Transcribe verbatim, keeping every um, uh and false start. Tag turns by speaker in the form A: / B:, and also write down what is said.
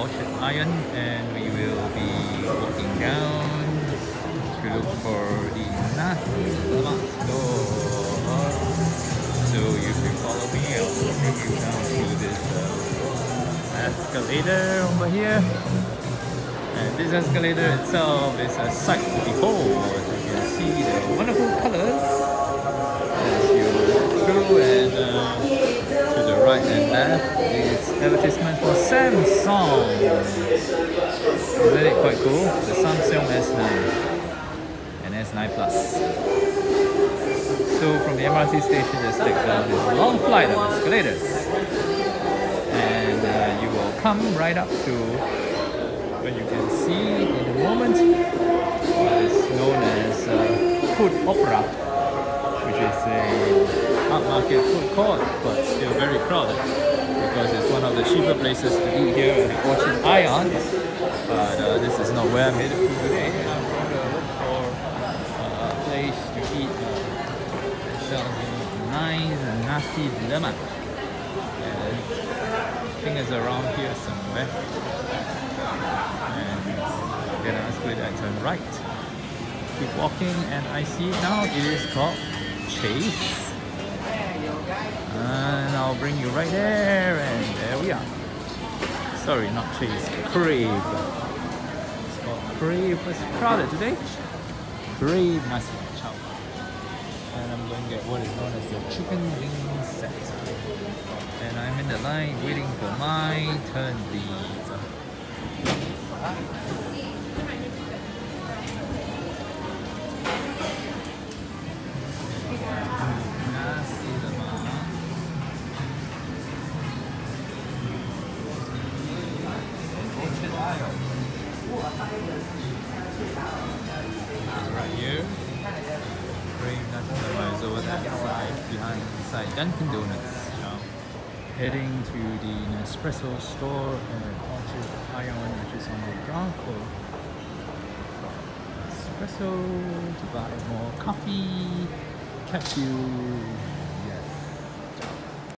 A: Orchard Iron, and we will be walking down to look for the Nasi Lemak store. So if you follow me, I'll bring you down to this uh, escalator over here. And this escalator itself is a sight to behold. You can see the wonderful colors as you walk through, and uh, to the right and left is advertisement for Samsung. Isn't it quite cool? The Samsung S nine and S nine Plus. So from the M R T station, just take down this long flight of escalators, and uh, you will come right up to what you can see in a moment, what is known as uh, Food Opera, which is a upmarket food court, but still very crowded because it's one of the cheaper places to eat here at the Orchard Iron. But uh, this is not where I made it to today. I'm going to look for uh, a place to eat uh, that sells nice nasi lemak. And I think it's around here somewhere. And then I was I turn right. Keep walking, and I see it now. It is called Chase. And I'll bring you right there, and there we are. Sorry, not Chase, Crave. It's called Crave. It's crowded today. Crave Nasi Lemak. And I'm going to get what is known as the chicken wing set. And I'm in the line waiting for my turn, please. Nasi lemak. Orchard Iron. Right here. Crave Nasi lemak is over that side, behind inside Dunkin' Donuts. Heading to the Nespresso store at Orchard Iron, which is on the ground floor. Espresso to buy more coffee, capsule.